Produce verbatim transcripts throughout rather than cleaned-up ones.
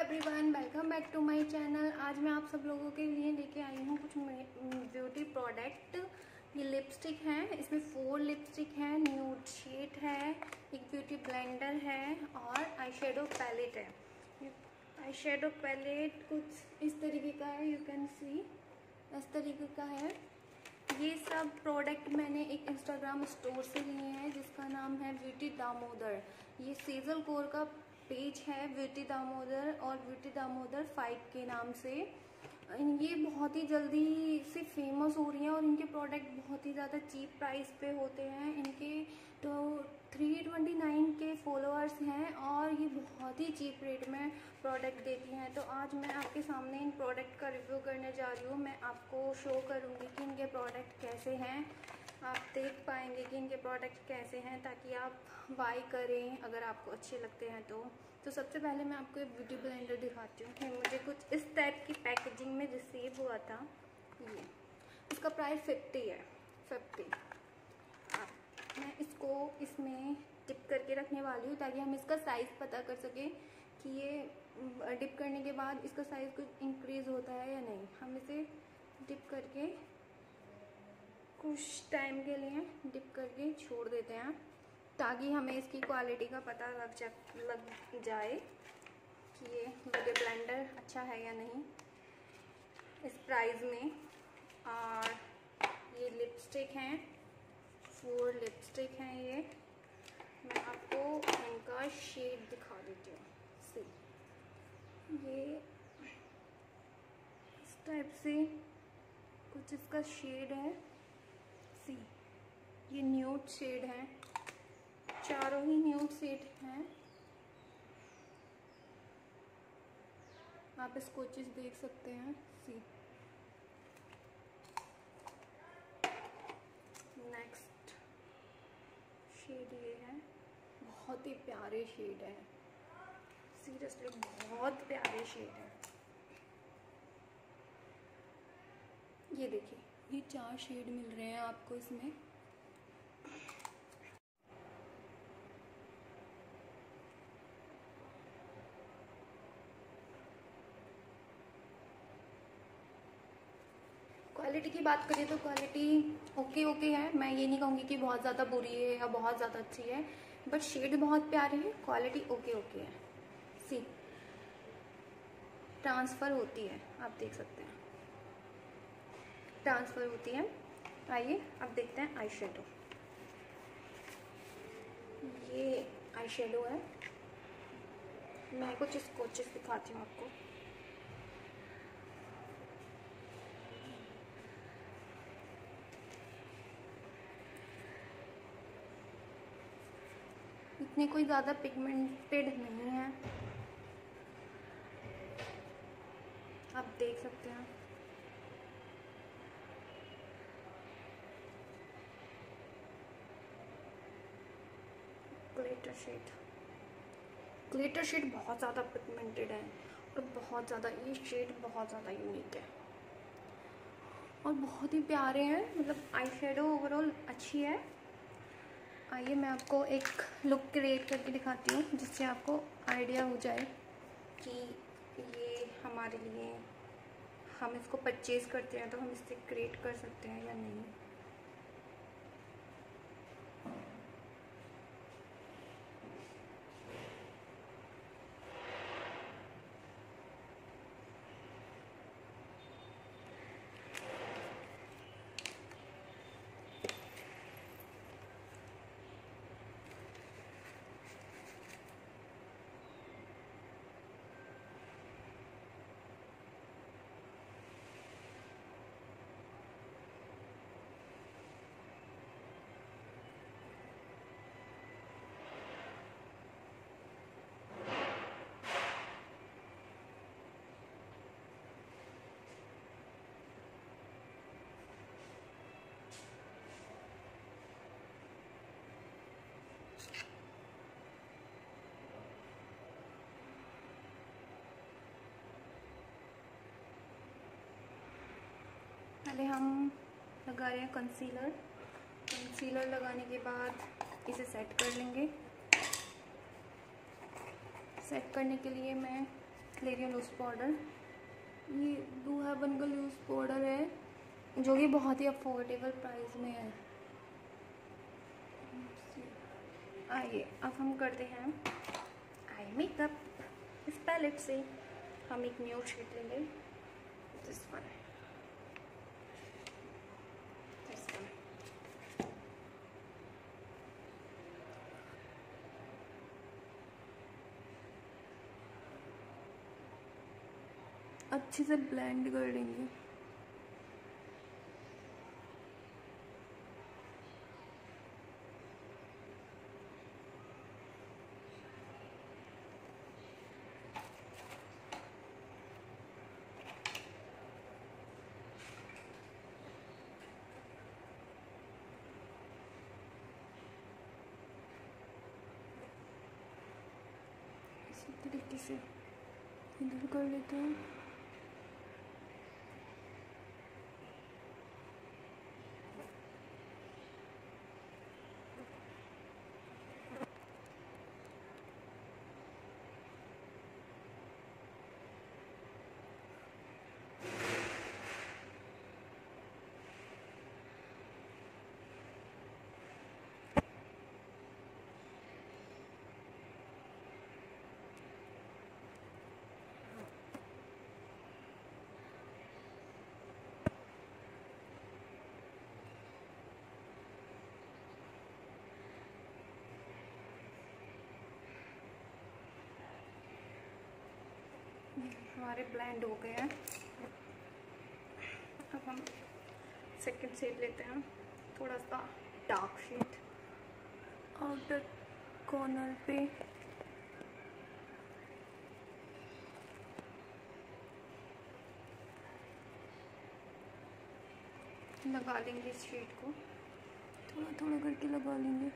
Everyone, welcome back to my channel. आज मैं आप सब लोगों के लिए लेके आई हूँ कुछ ब्यूटी प्रोडक्ट। ये लिपस्टिक है, इसमें फोर लिपस्टिक है, न्यूड शेड है, एक ब्यूटी ब्लेंडर है और आई शेडो पैलेट है। आई शेडो पैलेट कुछ इस तरीके का है, यू कैन सी इस तरीके का है। ये सब प्रोडक्ट मैंने एक इंस्टाग्राम स्टोर से लिए हैं जिसका नाम है ब्यूटी दामोदर। ये सेजल कोर का पेज है, ब्यूटी दामोदर और ब्यूटी दामोदर फाइव के नाम से। ये बहुत ही जल्दी से फेमस हो रही हैं और इनके प्रोडक्ट बहुत ही ज़्यादा चीप प्राइस पे होते हैं। इनके तो थ्री ट्वेंटी नाइन के फॉलोअर्स हैं और ये बहुत ही चीप रेट में प्रोडक्ट देती हैं। तो आज मैं आपके सामने इन प्रोडक्ट का रिव्यू करने जा रही हूँ। मैं आपको शो करूँगी कि इनके प्रोडक्ट कैसे हैं, आप देख पाएंगे कि इनके प्रोडक्ट कैसे हैं ताकि आप बाय करें अगर आपको अच्छे लगते हैं तो। तो सबसे पहले मैं आपको एक ब्यूटी ब्लेंडर दिखाती हूँ कि मुझे कुछ इस टाइप की पैकेजिंग में रिसीव हुआ था। ये इसका प्राइस फिफ्टी है, फिफ्टी। मैं इसको इसमें डिप करके रखने वाली हूँ ताकि हम इसका साइज़ पता कर सकें कि ये डिप करने के बाद इसका साइज़ कुछ इंक्रीज़ होता है या नहीं। हम इसे डिप करके कुछ टाइम के लिए डिप करके छोड़ देते हैं ताकि हमें इसकी क्वालिटी का पता लग जा लग जाए कि ये ब्यूटी ब्लेंडर अच्छा है या नहीं इस प्राइस में। और ये लिपस्टिक हैं, फोर लिपस्टिक हैं। ये मैं आपको इनका शेड दिखा देती हूँ। सी ये इस टाइप से कुछ इसका शेड है। सी ये न्यूड शेड है, चारों ही न्यूड शेड हैं। आप स्कोचेस देख सकते हैं। सी नेक्स्ट शेड ये है, बहुत ही प्यारे शेड है, सीरियसली बहुत प्यारे शेड है। ये देखिए, ये चार शेड मिल रहे हैं आपको इसमें। क्वालिटी की बात करें तो क्वालिटी ओके ओके है। मैं ये नहीं कहूँगी कि बहुत ज़्यादा बुरी है या बहुत ज़्यादा अच्छी है, बट शेड बहुत प्यारे हैं, क्वालिटी ओके ओके है। सी ट्रांसफ़र होती है, आप देख सकते हैं ट्रांसफ़र होती है। आइए अब देखते हैं आई शेडो। ये आई शेडो है, मैं कुछ स्कोचेस दिखाती हूँ आपको। इतने कोई ज़्यादा पिगमेंटेड नहीं है, आप देख सकते हैं। ग्लिटर शेड, ग्लिटर शेड बहुत ज़्यादा पिगमेंटेड है और बहुत ज़्यादा, ये शेड बहुत ज़्यादा यूनिक है और बहुत ही प्यारे हैं। मतलब आई शेडो ओवरऑल अच्छी है। आइए मैं आपको एक लुक क्रिएट करके दिखाती हूँ जिससे आपको आइडिया हो जाए कि ये हमारे लिए, हम इसको परचेज़ करते हैं तो हम इससे क्रिएट कर सकते हैं या नहीं। पहले हम लगा रहे हैं कंसीलर। कंसीलर लगाने के बाद इसे सेट कर लेंगे। सेट करने के लिए मैं ले रही हूँ लूज़ पाउडर। ये ब्लू हेवन का लूज़ पाउडर है जो कि बहुत ही अफोर्डेबल प्राइस में है। आइए अब हम करते हैं आई मेकअप। इस पैलेट से हम एक न्यूड शेड लेंगे, दिस वन दिस वन। अच्छे से ब्लेंड कर लेंगे। इसी तरीके से इधर कर लेते हैं। हमारे ब्लेंड हो गए हैं। अब हम सेकंड शेड लेते हैं, थोड़ा सा डार्क शेड आउटर कॉर्नर पे। लगा लेंगे इस शेड को, थोड़ा थोड़ा करके लगा लेंगे।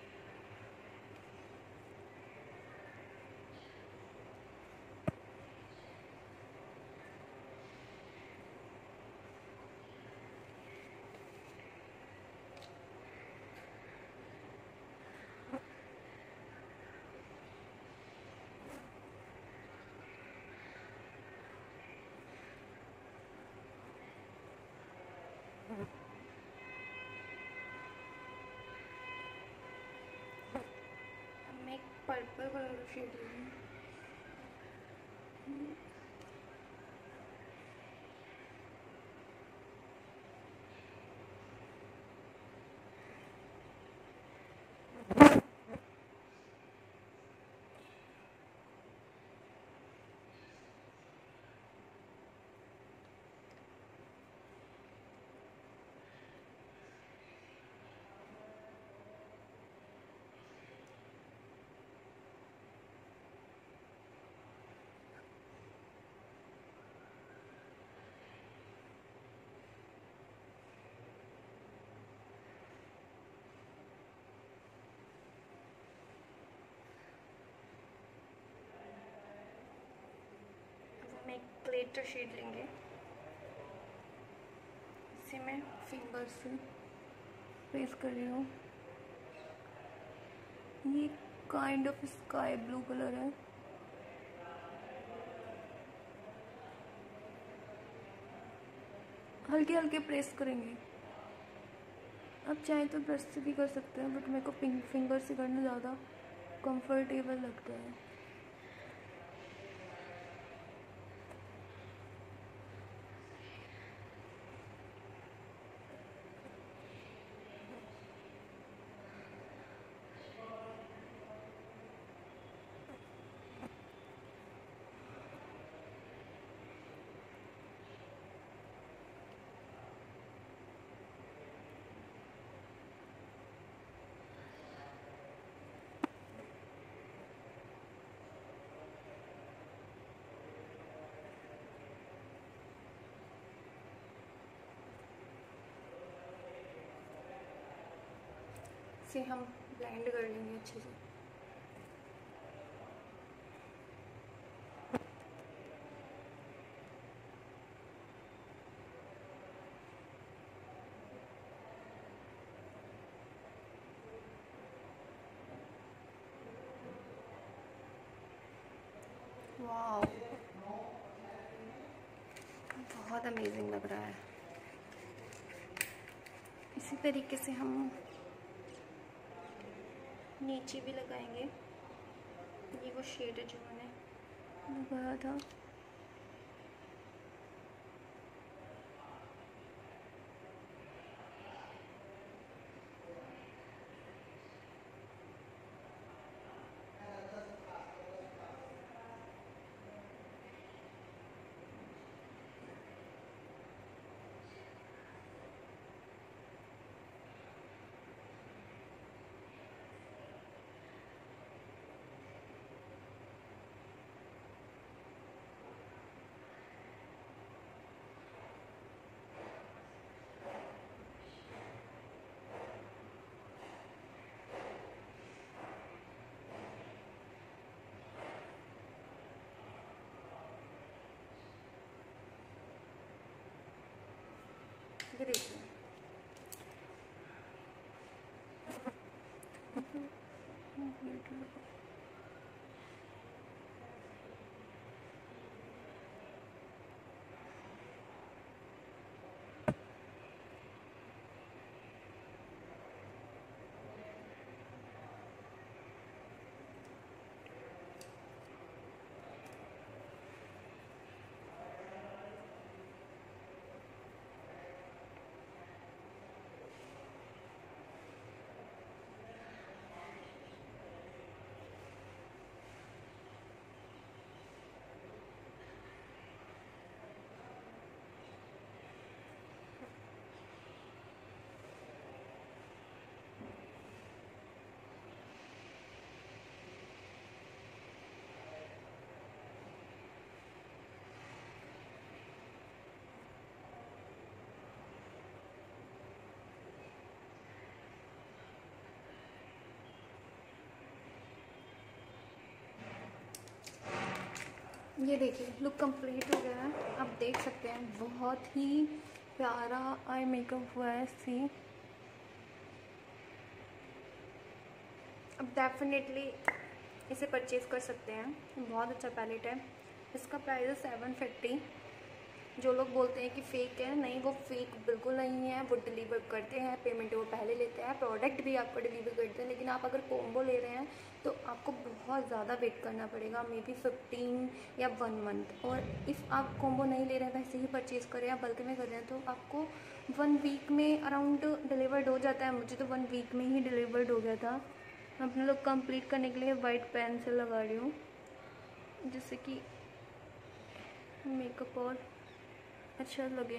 मैं एक पर्पल कलर का शेड ले रही हूँ। हम एक ग्लिटर शेड लेंगे, इसे मैं फिंगर से प्रेस कर रही हूँ। ये kind of sky blue colour है। हल्के हल्के प्रेस करेंगे। आप चाहें तो ब्रश से भी कर सकते हैं, बट मेरे को फिंगर से करना ज़्यादा कंफर्टेबल लगता है। इसे हम ब्लेंड कर लेंगे अच्छे से। वाओ, बहुत अमेजिंग लग रहा है। इसी तरीके से हम नीचे भी लगाएंगे। ये वो शेड है जो मैंने लगाया था। ये देखिए, ये देखिए लुक कंप्लीट हो गया है। आप देख सकते हैं बहुत ही प्यारा आई मेकअप हुआ है। सी, अब डेफिनेटली इसे परचेज़ कर सकते हैं। बहुत अच्छा पैलेट है। इसका प्राइस है सेवन फिफ्टी। जो लोग बोलते हैं कि फ़ेक है, नहीं, वो फेक बिल्कुल नहीं है। वो डिलीवर करते हैं, पेमेंट वो पहले लेते हैं, प्रोडक्ट भी आपको डिलीवर करते हैं। लेकिन आप अगर कॉम्बो ले रहे हैं तो आपको बहुत ज़्यादा वेट करना पड़ेगा, मे बी फिफ्टीन या वन मंथ। और इफ़ आप कॉम्बो नहीं ले रहे हैं, वैसे ही परचेज़ कर रहे हैं, बल्कि में कर रहे हैं, तो आपको वन वीक में अराउंड डिलीवर्ड हो जाता है। मुझे तो वन वीक में ही डिलीवर्ड हो गया था। मैं अपना लुक कंप्लीट करने के लिए वाइट पेंसिल लगा रही हूँ, जिससे कि मेकअप और अच्छा लगे।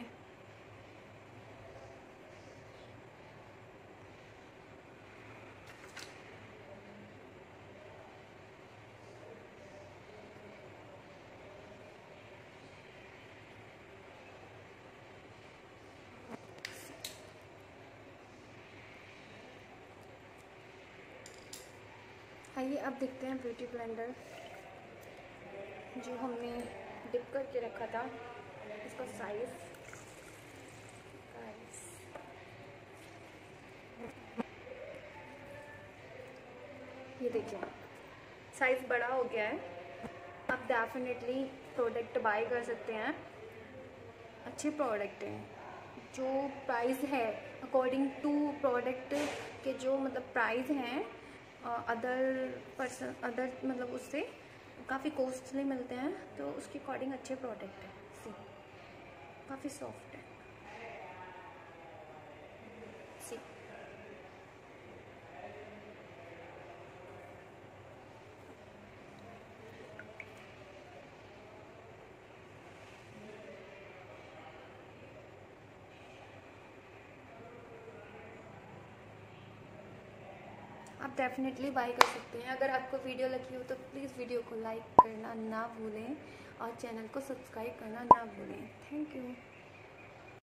आइए अब देखते हैं ब्यूटी ब्लेंडर जो हमने डिप करके रखा था, इसका साइज। ये देखिए साइज़ बड़ा हो गया है। आप डेफिनेटली प्रोडक्ट बाय कर सकते हैं। अच्छे प्रोडक्ट हैं। जो प्राइस है अकॉर्डिंग टू प्रोडक्ट के जो मतलब प्राइस हैं अदर पर्सन अदर मतलब उससे काफ़ी कॉस्टली मिलते हैं, तो उसके अकॉर्डिंग अच्छे प्रोडक्ट हैं। सी, काफ़ी सॉफ्ट है। सी, आप डेफिनेटली बाय कर सकते हैं। अगर आपको वीडियो लगी हो तो प्लीज़ वीडियो को लाइक करना ना भूलें और चैनल को सब्सक्राइब करना ना भूलें। Thank you.